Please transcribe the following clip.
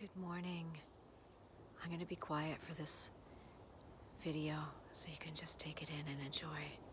Good morning. I'm gonna be quiet for this video so you can just take it in and enjoy.